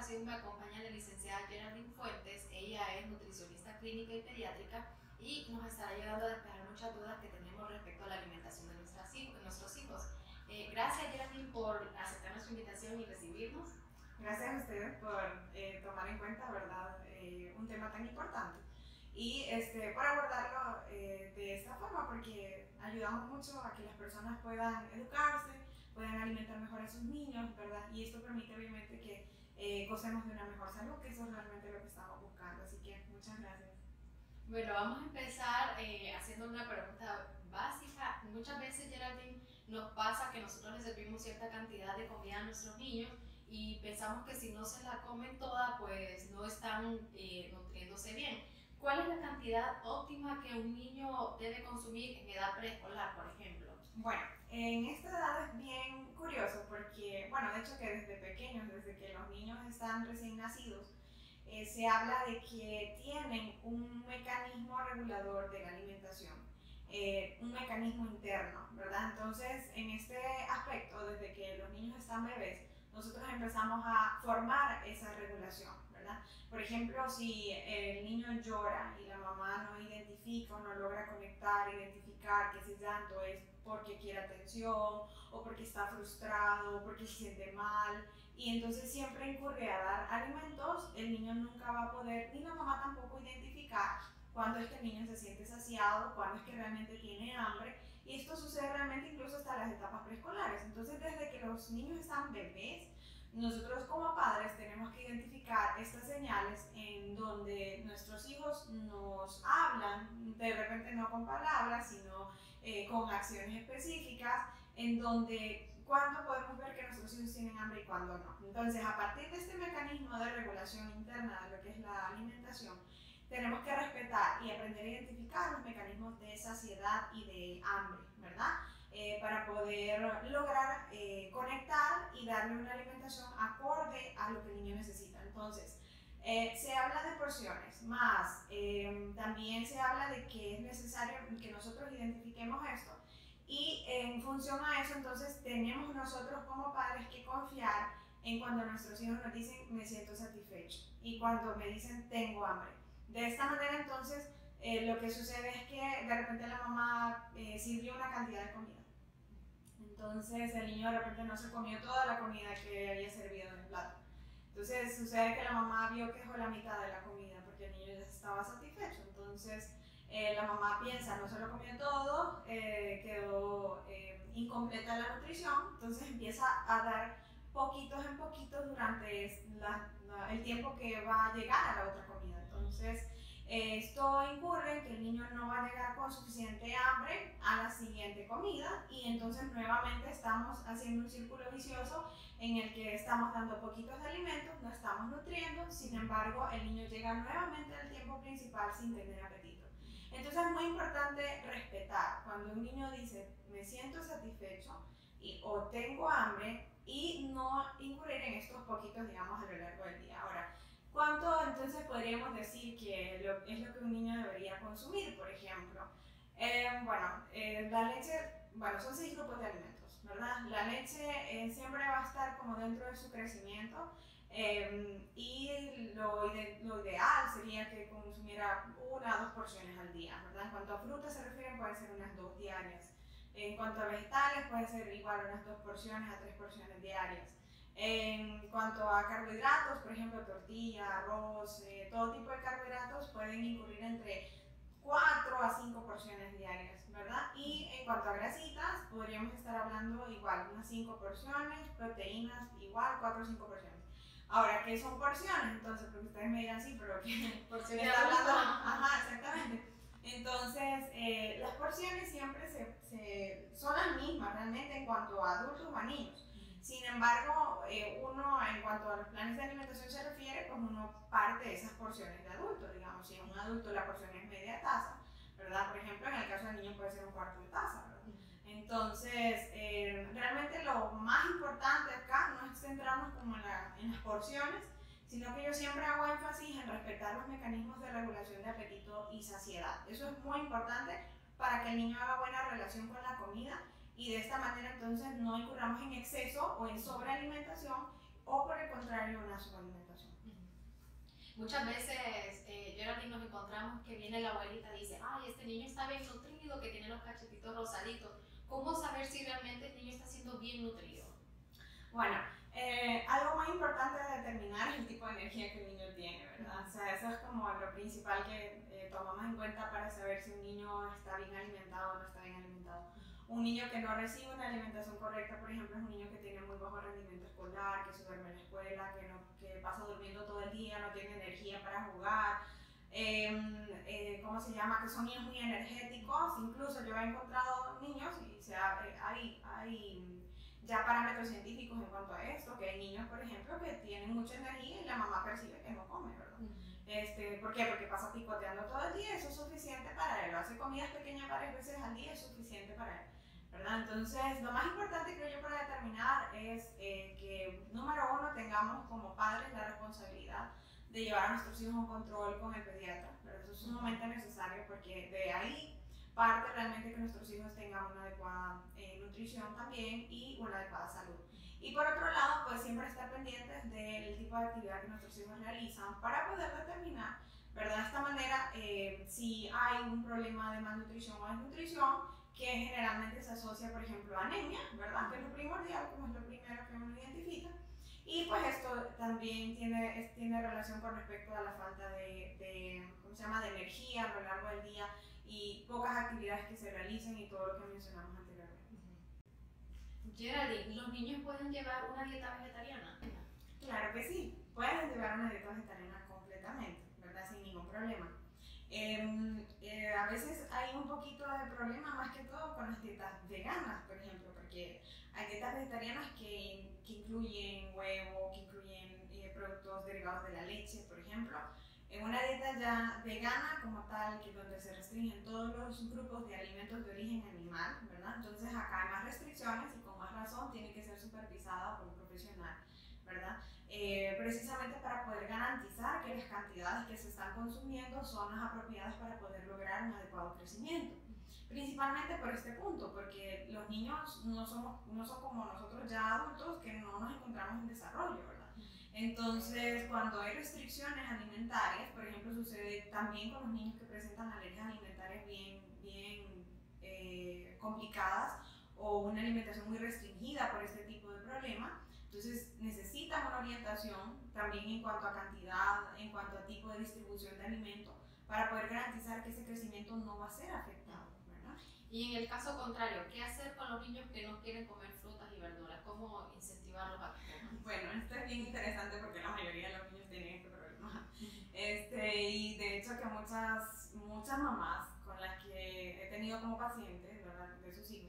ocasión me acompaña la licenciada Geraldine Fuentes. Ella es nutricionista clínica y pediátrica y nos estará ayudando a despejar muchas dudas que tenemos respecto a la alimentación de nuestros hijos. Gracias, Geraldine, por aceptar nuestra invitación y recibirnos. Gracias a ustedes por tomar en cuenta, ¿verdad?, un tema tan importante y por abordarlo de esta forma, porque ayudamos mucho a que las personas puedan educarse, puedan alimentar mejor a sus niños, ¿verdad? Y esto permite obviamente que gocemos de una mejor salud, que eso es realmente lo que estamos buscando. Así que muchas gracias. Bueno, vamos a empezar haciendo una pregunta básica. Muchas veces, Geraldine, nos pasa que nosotros les servimos cierta cantidad de comida a nuestros niños y pensamos que si no se la comen toda, pues no están nutriéndose bien. ¿Cuál es la cantidad óptima que un niño debe consumir en edad preescolar, por ejemplo? Bueno, en esta edad es bien curioso porque, bueno, de hecho que desde pequeños, desde que los niños están recién nacidos, se habla de que tienen un mecanismo regulador de la alimentación, un mecanismo interno, ¿verdad? Entonces, en este aspecto, desde que los niños están bebés, nosotros empezamos a formar esa regulación, ¿verdad? Por ejemplo, si el niño llora y la mamá no identifica o no logra conectar, identificar que ese llanto es porque quiere atención o porque está frustrado o porque se siente mal, y entonces siempre incurre a dar alimentos, el niño nunca va a poder, ni la mamá tampoco, identificar cuándo es que el niño se siente saciado, cuándo es que realmente tiene hambre, y esto sucede realmente incluso hasta las etapas preescolares. Entonces, desde que los niños están bebés, nosotros como padres tenemos que identificar estas señales en donde nuestros hijos nos hablan, de repente no con palabras, sino con acciones específicas, en donde cuándo podemos ver que nuestros hijos tienen hambre y cuándo no. Entonces, a partir de este mecanismo de regulación interna de lo que es la alimentación, tenemos que respetar y aprender a identificar los mecanismos de saciedad y de hambre, ¿verdad? Para poder lograr conectar y darle una alimentación acorde a lo que el niño necesita. Entonces, se habla de porciones, más también se habla de que es necesario que nosotros identifiquemos esto, y en función a eso, entonces, tenemos nosotros como padres que confiar en cuando nuestros hijos nos dicen me siento satisfecho y cuando me dicen tengo hambre. De esta manera, entonces, lo que sucede es que de repente la mamá sirvió una cantidad de comida. Entonces, el niño de repente no se comió toda la comida que había servido en el plato. Entonces, sucede que la mamá vio que dejó la mitad de la comida porque el niño ya estaba satisfecho. Entonces, la mamá piensa, no se lo comió todo, quedó incompleta la nutrición, entonces empieza a dar poquitos en poquitos durante el tiempo que va a llegar a la otra comida. Entonces, esto incurre en que el niño no va a llegar con suficiente hambre a la siguiente comida, y entonces nuevamente estamos haciendo un círculo vicioso en el que estamos dando poquitos de alimentos, no estamos nutriendo, sin embargo el niño llega nuevamente al tiempo principal sin tener apetito. Entonces es muy importante respetar cuando un niño dice me siento satisfecho o tengo hambre, y no incurrir en estos poquitos, digamos, a lo largo del día. Ahora, ¿cuánto entonces podríamos decir que es lo que un niño debería consumir, por ejemplo? La leche, son 6 grupos de alimentos, ¿verdad? La leche siempre va a estar como dentro de su crecimiento, y lo ideal sería que consumiera 1 a 2 porciones al día, ¿verdad? En cuanto a frutas se refieren, pueden ser unas 2 diarias. En cuanto a vegetales, puede ser igual unas 2 porciones a 3 porciones diarias. En cuanto a carbohidratos, por ejemplo, tortilla, arroz, todo tipo de carbohidratos pueden incurrir entre 4 a 5 porciones diarias, ¿verdad? Y en cuanto a grasitas, podríamos estar hablando igual, unas 5 porciones, proteínas igual, 4 o 5 porciones. Ahora, ¿qué son porciones? Entonces, porque ustedes me dirán, sí, pero ¿qué porciones está hablando? Ajá, exactamente. Entonces, las porciones siempre son las mismas realmente en cuanto a adultos o a niños. Sin embargo, uno, en cuanto a los planes de alimentación se refiere, pues uno parte de esas porciones de adulto. Digamos, si en un adulto la porción es media taza, ¿verdad? Por ejemplo, en el caso del niño puede ser un cuarto de taza, ¿verdad? Entonces, realmente lo más importante acá no es centrarnos como en las porciones, sino que yo siempre hago énfasis en respetar los mecanismos de regulación de apetito y saciedad. Eso es muy importante para que el niño haga buena relación con la comida, y de esta manera entonces no incurramos en exceso o en sobrealimentación o por el contrario una subalimentación. Muchas veces, Geraldine, nos encontramos que viene la abuelita y dice, ay, este niño está bien nutrido, que tiene los cachetitos rosaditos. ¿Cómo saber si realmente el niño está siendo bien nutrido? Bueno, algo muy importante de determinar es el tipo de energía que el niño tiene, ¿verdad? O sea, eso es como lo principal que tomamos en cuenta para saber si un niño está bien alimentado o no está bien alimentado. Un niño que no recibe una alimentación correcta, por ejemplo, es un niño que tiene muy bajo rendimiento escolar, que se duerme en la escuela, que pasa durmiendo todo el día, no tiene energía para jugar. ¿Cómo se llama? Que son niños muy energéticos. Incluso yo he encontrado niños, y hay ya parámetros científicos en cuanto a esto, que hay niños, por ejemplo, que tienen mucha energía y la mamá percibe que no come, ¿verdad? ¿Por qué? Porque pasa picoteando todo el día, eso es suficiente para él. Hace comidas pequeñas varias veces al día, es suficiente para él, ¿verdad? Entonces, lo más importante, creo yo, para determinar es que, número uno, tengamos como padres la responsabilidad de llevar a nuestros hijos a un control con el pediatra, ¿verdad? Eso es sumamente necesario porque de ahí parte realmente que nuestros hijos tengan una adecuada nutrición también y una adecuada salud. Y por otro lado, pues siempre estar pendientes del tipo de actividad que nuestros hijos realizan para poder determinar, ¿verdad? De esta manera, si hay un problema de malnutrición o desnutrición, que generalmente se asocia, por ejemplo, a anemia, ¿verdad? Que es lo primordial, como es lo primero que uno identifica. Y pues esto también tiene relación con respecto a la falta ¿cómo se llama?, de energía a lo largo del día y pocas actividades que se realicen y todo lo que mencionamos anteriormente. Geraldine, ¿los niños pueden llevar una dieta vegetariana? Claro que sí, pueden llevar una dieta vegetariana completamente, ¿verdad? Sin ningún problema. A veces hay un poquito de problema más que todo con las dietas veganas, por ejemplo, porque hay dietas vegetarianas que incluyen huevo, que incluyen productos derivados de la leche, por ejemplo. En una dieta ya vegana como tal, que donde se restringen todos los grupos de alimentos de origen animal, ¿verdad? Entonces acá hay más restricciones y con más razón tiene que ser supervisada por un profesional, ¿verdad? Precisamente para poder garantizar que las cantidades que se están consumiendo son las apropiadas para poder lograr un adecuado crecimiento. Principalmente por este punto, porque los niños no son como nosotros ya adultos que no nos encontramos en desarrollo, ¿verdad? Entonces, cuando hay restricciones alimentarias, por ejemplo, sucede también con los niños que presentan alergias alimentarias bien complicadas o una alimentación muy restringida por este tipo de problema. Entonces necesitan una orientación también en cuanto a cantidad, en cuanto a tipo de distribución de alimento, para poder garantizar que ese crecimiento no va a ser afectado, ¿verdad? Y en el caso contrario, ¿qué hacer con los niños que no quieren comer frutas y verduras? ¿Cómo incentivarlos a que coman? Bueno, esto es bien interesante porque la mayoría de los niños tienen este problema. Y de hecho que muchas mamás con las que he tenido como pacientes, ¿verdad?, de sus hijos,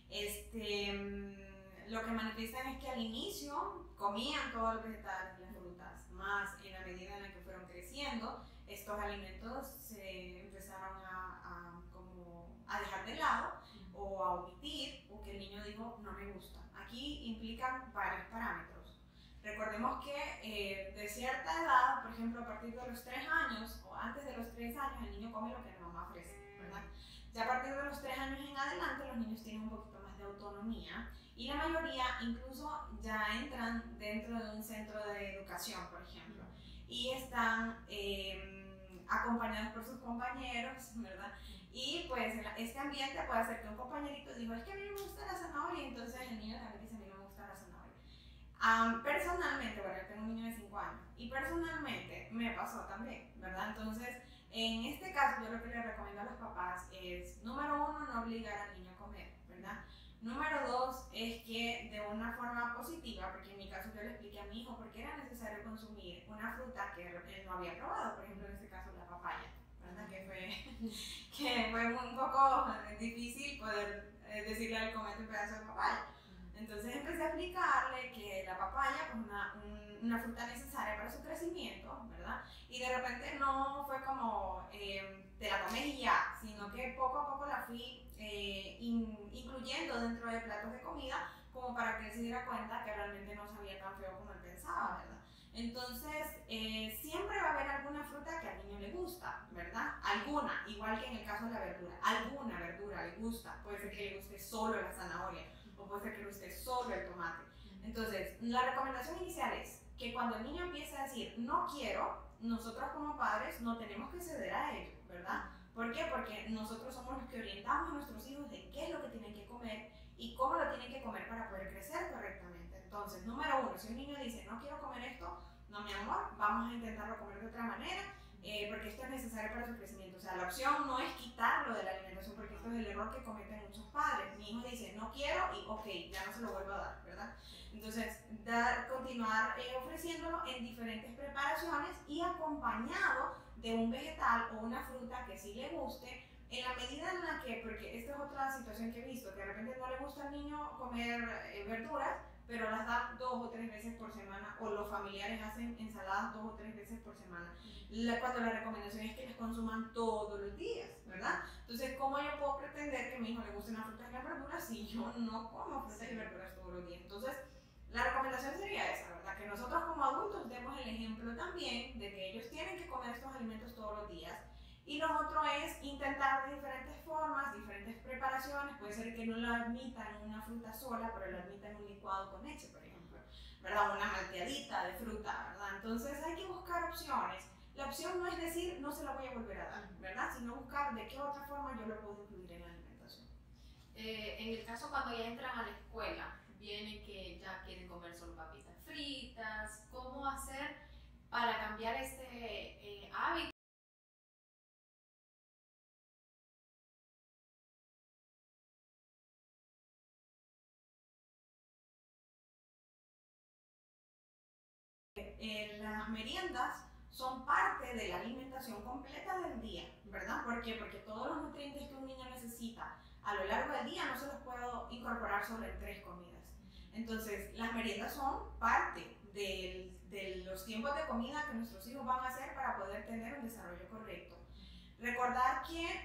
lo que manifiestan es que al inicio comían todos los vegetales y las frutas, más en la medida en la que fueron creciendo, estos alimentos se empezaron a dejar de lado o a omitir, o que el niño dijo no me gusta. Aquí implican varios parámetros. Recordemos que de cierta edad, por ejemplo a partir de los 3 años o antes de los 3 años, el niño come lo que la mamá ofrece, ¿verdad? Ya a partir de los 3 años en adelante los niños tienen un poquito más de autonomía y la mayoría incluso ya entran dentro de un centro de educación, por ejemplo, y están acompañados por sus compañeros, ¿verdad? Y pues este ambiente puede hacer que un compañerito diga, es que a mí no me gusta la zanahoria, y entonces el niño también dice, a mí no me gusta la zanahoria. Personalmente, bueno, yo tengo un niño de 5 años, y personalmente me pasó también, ¿verdad? Entonces, en este caso, yo lo que le recomiendo a los papás es, número 1, no obligar al niño a comer, ¿verdad? Número 2, es que de una forma positiva, porque en mi caso yo le expliqué a mi hijo por qué era necesario consumir una fruta que él no había probado, por ejemplo, en este caso la papaya, ¿verdad? Que fue un poco difícil poder decirle al comete un pedazo de papaya. Entonces empecé a explicarle que la papaya es una fruta necesaria para su crecimiento, ¿verdad? Y de repente no fue como te la comes y ya, sino que poco a poco la fui incluyendo dentro de platos de comida como para que él se diera cuenta que realmente no sabía tan feo como él pensaba, ¿verdad? Entonces, siempre va a haber alguna fruta que al niño le gusta, ¿verdad? Alguna, igual que en el caso de la verdura, alguna verdura le gusta, puede ser que le guste solo la zanahoria, o puede ser que le guste solo el tomate. Entonces, la recomendación inicial es que cuando el niño empiece a decir no quiero, nosotros como padres no tenemos que ceder a ello, ¿verdad? ¿Por qué? Porque nosotros somos los que orientamos a nuestros hijos de qué es lo que tienen que comer y cómo lo tienen que comer para poder crecer correctamente. Entonces, número uno, si un niño dice no quiero comer esto, no mi amor, vamos a intentarlo comer de otra manera, porque esto es necesario para su crecimiento. O sea, la opción no es quitarlo de la alimentación, porque esto es el error que cometen muchos padres. Mi hijo dice no quiero y ok, ya no se lo vuelvo a dar, ¿verdad? Entonces, continuar ofreciéndolo en diferentes preparaciones y acompañado de un vegetal o una fruta que sí le guste, en la medida en la que, porque esta es otra situación que he visto, que de repente no le gusta al niño comer verduras, pero las dan 2 o 3 veces por semana, o los familiares hacen ensaladas 2 o 3 veces por semana, cuando la recomendación es que las consuman todos los días, ¿verdad? Entonces, ¿cómo yo puedo pretender que a mi hijo le gusten las frutas y las verduras si yo no como frutas y verduras todos los días? Entonces, la recomendación sería esa, ¿verdad? Que nosotros como adultos demos el ejemplo también de que ellos tienen que comer estos alimentos todos los días. Y lo otro es intentar de diferentes formas, diferentes preparaciones. Puede ser que no lo admitan en una fruta sola, pero lo admitan en un licuado con leche, por ejemplo, ¿verdad? Una malteadita de fruta, ¿verdad? Entonces hay que buscar opciones. La opción no es decir, no se la voy a volver a dar, ¿verdad? Sino buscar de qué otra forma yo lo puedo incluir en la alimentación. En el caso cuando ya entran a la escuela, vienen que ya quieren comer solo papitas fritas, ¿cómo hacer para cambiar este hábito? Las meriendas son parte de la alimentación completa del día, ¿verdad? ¿Por qué? Porque todos los nutrientes que un niño necesita a lo largo del día no se los puedo incorporar sobre 3 comidas. Entonces, las meriendas son parte de los tiempos de comida que nuestros hijos van a hacer para poder tener un desarrollo correcto. Recordar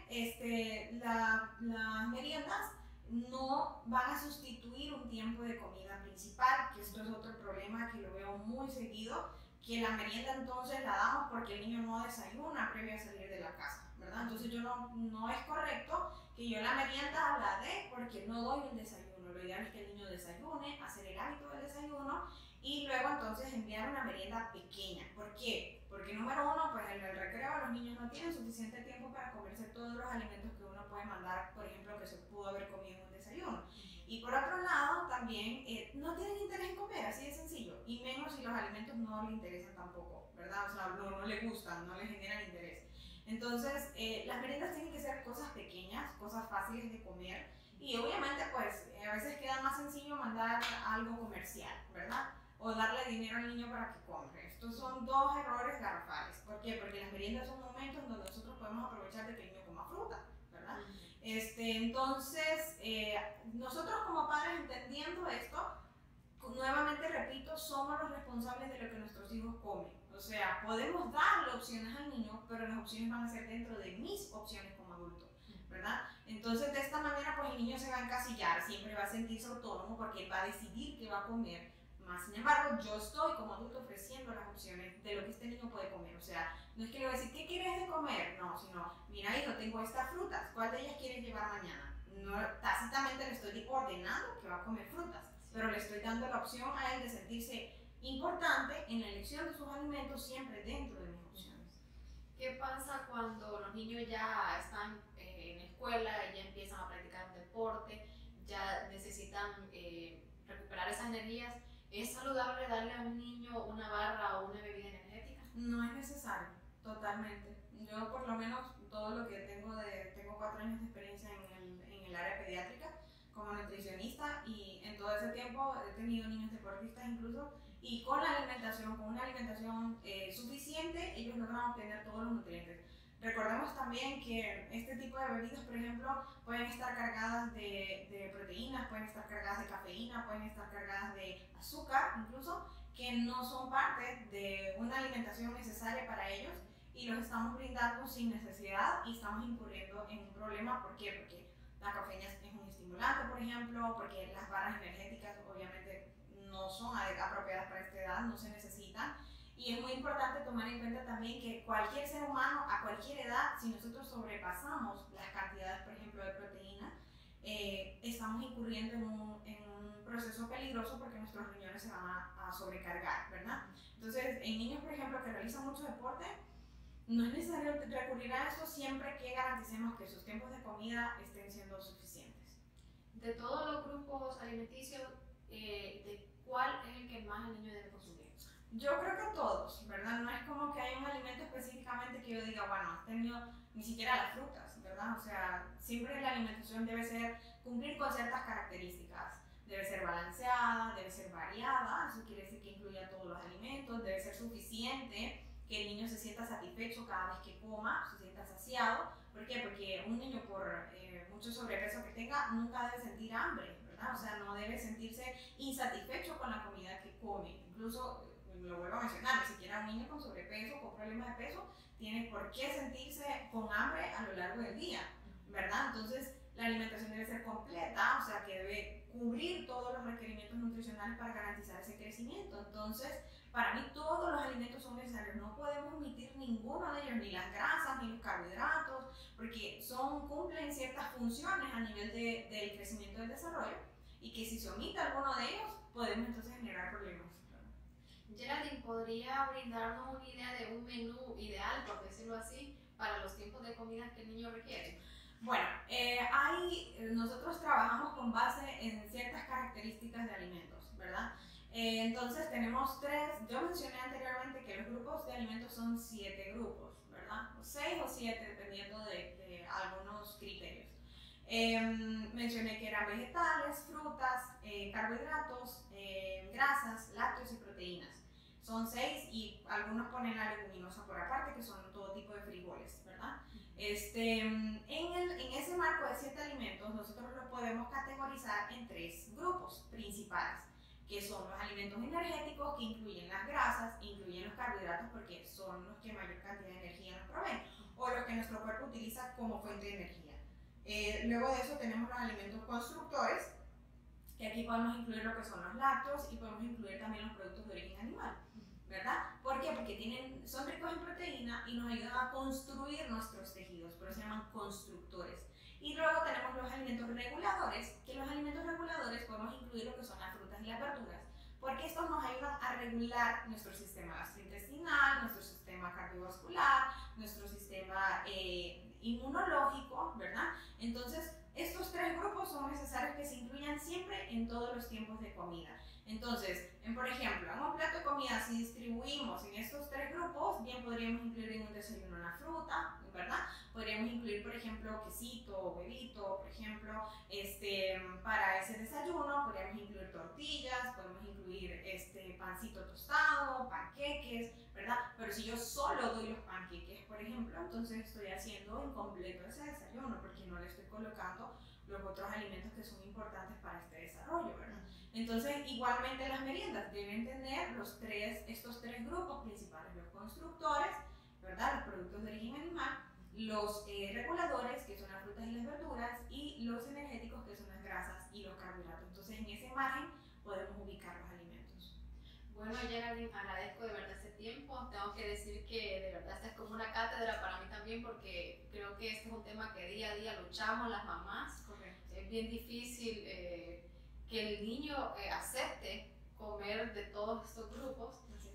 que las meriendas no van a sustituir un tiempo de comida principal, que esto es otro problema que lo veo muy seguido, que la merienda entonces la damos porque el niño no desayuna previo a salir de la casa, ¿verdad? Entonces no es correcto que yo la merienda la dé porque no doy un desayuno. Lo ideal es que el niño desayune, hacer el hábito del desayuno y luego entonces enviar una merienda pequeña. ¿Por qué? Porque número uno, pues en el recreo los niños no tienen suficiente tiempo para comerse todos los alimentos que uno puede mandar, por ejemplo, que se pudo haber comido en un desayuno. Y por otro lado, también no tienen interés en comer, así de sencillo. Y menos si los alimentos no les interesan tampoco, ¿verdad? O sea, no les gustan, no les generan interés. Entonces, las meriendas tienen que ser cosas pequeñas, cosas fáciles de comer. Y obviamente, pues, a veces queda más sencillo mandar algo comercial, ¿verdad? O darle dinero al niño para que compre. Estos son 2 errores garrafales. ¿Por qué? Porque las meriendas son momentos donde nosotros podemos aprovechar de que el niño coma fruta, ¿verdad? Entonces, nosotros como padres entendiendo esto, nuevamente repito, somos los responsables de lo que nuestros hijos comen. O sea, podemos darle opciones al niño, pero las opciones van a ser dentro de mis opciones como adulto, ¿verdad? Entonces, de esta manera, pues el niño se va a encasillar, siempre va a sentirse autónomo porque él va a decidir qué va a comer. Más sin embargo, yo estoy como adulto ofreciendo las opciones de lo que este niño puede comer. O sea, no es que le voy a decir, ¿qué quieres de comer? No, sino, mira hijo, tengo estas frutas, ¿cuál de ellas quieres llevar mañana? No, tácitamente le estoy ordenando que va a comer frutas, pero le estoy dando la opción a él de sentirse importante en la elección de sus alimentos siempre dentro de mis opciones. ¿Qué pasa cuando los niños ya están en la escuela y ya empiezan a practicar un deporte, ya necesitan recuperar esas energías? ¿Es saludable darle a un niño una barra o una bebida energética? No es necesario, totalmente. Yo por lo menos todo lo que tengo 4 años de experiencia en el área pediátrica como nutricionista y en todo ese tiempo he tenido niños deportistas incluso y con la alimentación, con una alimentación suficiente, ellos logran obtener todos los nutrientes. Recordemos también que este tipo de bebidas, por ejemplo, pueden estar cargadas de proteínas, pueden estar cargadas de cafeína, pueden estar cargadas de azúcar incluso, que no son parte de una alimentación necesaria para ellos y los estamos brindando sin necesidad y estamos incurriendo en un problema. ¿Por qué? Porque la cafeína es un estimulante, por ejemplo, porque las barras energéticas obviamente no son apropiadas para esta edad, no se necesitan. Y es muy importante tomar en cuenta también que cualquier ser humano a cualquier edad, si nosotros sobrepasamos las cantidades, por ejemplo, de proteína, estamos incurriendo en un proceso peligroso porque nuestros riñones se van a sobrecargar, ¿verdad? Entonces, en niños, por ejemplo, que realizan mucho deporte, no es necesario recurrir a esto siempre que garanticemos que sus tiempos de comida estén siendo suficientes. De todos los grupos alimenticios, ¿de cuál es el que más el niño debe consumir? Yo creo que todos, ¿verdad? No es como que hay un alimento específicamente que yo diga, bueno, has tenido ni siquiera las frutas, ¿verdad? O sea, siempre la alimentación debe ser, cumplir con ciertas características. Debe ser balanceada, debe ser variada, eso quiere decir que incluya todos los alimentos, debe ser suficiente, que el niño se sienta satisfecho cada vez que coma, se sienta saciado. ¿Por qué? Porque un niño por mucho sobrepeso que tenga nunca debe sentir hambre, ¿verdad? O sea, no debe sentirse insatisfecho con la comida que come. Incluso, lo vuelvo a mencionar, ni siquiera un niño con sobrepeso, con problemas de peso, tiene por qué sentirse con hambre a lo largo del día, ¿verdad? Entonces, la alimentación debe ser completa, o sea, que debe cubrir todos los requerimientos nutricionales para garantizar ese crecimiento. Entonces, para mí todos los alimentos son necesarios, no podemos omitir ninguno de ellos, ni las grasas, ni los carbohidratos, porque cumplen ciertas funciones a nivel del crecimiento y del desarrollo, y que si se omite alguno de ellos, podemos entonces generar problemas. Geraldine, ¿podría brindarnos una idea de un menú ideal, por decirlo así, para los tiempos de comida que el niño requiere? Bueno, nosotros trabajamos con base en ciertas características de alimentos, ¿verdad? Entonces tenemos yo mencioné anteriormente que los grupos de alimentos son 7 grupos, ¿verdad? O 6 o 7 dependiendo de algunos criterios. Mencioné que eran vegetales, frutas, carbohidratos, grasas, lácteos y proteínas. Son 6 y algunos ponen la leguminosa por aparte, que son todo tipo de frijoles, ¿verdad? En ese marco de 7 alimentos, nosotros los podemos categorizar en 3 grupos principales, que son los alimentos energéticos, que incluyen las grasas, incluyen los carbohidratos, porque son los que mayor cantidad de energía nos proveen, o los que nuestro cuerpo utiliza como fuente de energía. Luego de eso tenemos los alimentos constructores, que aquí podemos incluir lo que son los lácteos y podemos incluir también los productos de origen animal, ¿verdad? ¿Por qué? Porque son ricos en proteína y nos ayudan a construir nuestros tejidos, por eso se llaman constructores. Y luego tenemos los alimentos reguladores, que los alimentos reguladores podemos incluir lo que son las frutas y las verduras, porque estos nos ayudan a regular nuestro sistema gastrointestinal, nuestro sistema cardiovascular, nuestro sistema inmunológico, ¿verdad? Entonces, estos 3 grupos son necesarios que se incluyan siempre en todos los tiempos de comida. Entonces, por ejemplo, en un plato de comida, si distribuimos en estos 3 grupos, bien podríamos incluir en un desayuno una fruta, ¿verdad? Podríamos incluir, por ejemplo, quesito o huevito, por ejemplo, para ese desayuno, podríamos incluir tortillas, podemos incluir pancito tostado, panqueques, ¿verdad? Pero si yo solo doy los panqueques, por ejemplo, entonces estoy haciendo incompleto ese desayuno, porque no le estoy colocando los otros alimentos que son importantes para este desarrollo, ¿verdad? Entonces, igualmente las meriendas deben tener estos 3 grupos principales, los constructores, ¿verdad? Los productos de origen animal, los reguladores, que son las frutas y las verduras, y los energéticos, que son las grasas y los carbohidratos. Entonces, en ese margen podemos ubicar los alimentos. Bueno, Geraldine, agradezco de verdad ese tiempo. Tengo que decir que de verdad esta es como una cátedra para mí también, porque creo que este es un tema que día a día luchamos las mamás. Correcto. Es bien difícil que el niño acepte comer de todos estos grupos,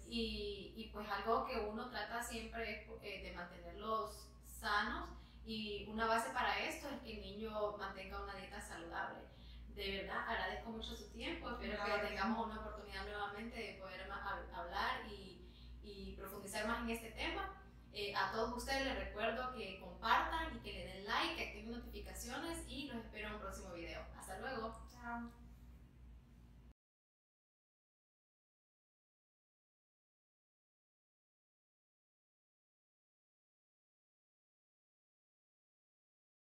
y pues algo que uno trata siempre es de mantenerlos sanos, y una base para esto es que el niño mantenga una dieta saludable. De verdad, agradezco mucho su tiempo, espero que tengamos una oportunidad nuevamente de poder hablar y profundizar más en este tema. A todos ustedes les recuerdo que compartan y que le den like,